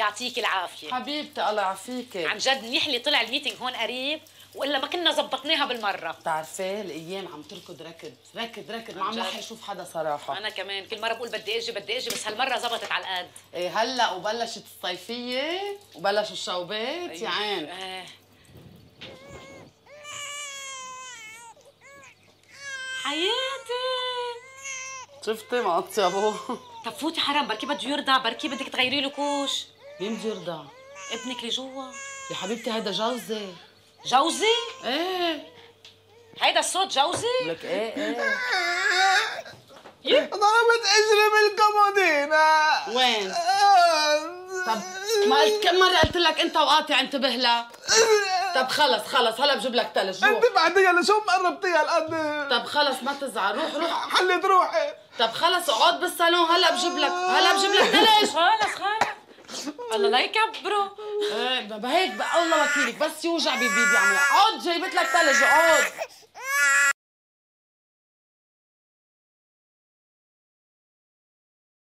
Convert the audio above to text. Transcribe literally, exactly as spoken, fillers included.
يعطيك العافيه حبيبتي الله يعافيكي. عن جد منيح اللي طلع الميتنج هون قريب، والا ما كنا زبطناها بالمره. بتعرفي الايام عم تركض ركض ركض ركض، ما عم لحق اشوف حدا صراحه. انا كمان كل مره بقول بدي اجي بدي اجي، بس هالمره زبطت على القد. ايه هلا وبلشت الصيفيه وبلشوا الشوبات. أيوة. يا عين. آه. حياتي شفتي ما اطيبه. طب فوتي حرام، بركي بده يرضع، بركي بدك تغيري له كوش. مين بده يرضع؟ ابنك اللي جوا. يا حبيبتي هيدا جوزي. جوزي؟ ايه هيدا الصوت جوزي؟ لك ايه ايه. ضربت اجري بالكومودينا. وين؟ طب ما قلت كم مرة قلت لك انت وقاطع انتبه لها. طب خلص خلص هلا بجيب لك ثلج. انت بعديها لشو مقربتيها القد؟ طب خلص ما تزعل، روح روح حلت روحي. طب خلص اقعد بالصالون هلا بجيب لك هلا بجيب لك ثلج. خلص خلص الله لا يكبروا. ايه بهيك بقى الله وكيلك، بس يوجع بيبي بيعمل. اقعد جايبت لك ثلج اقعد.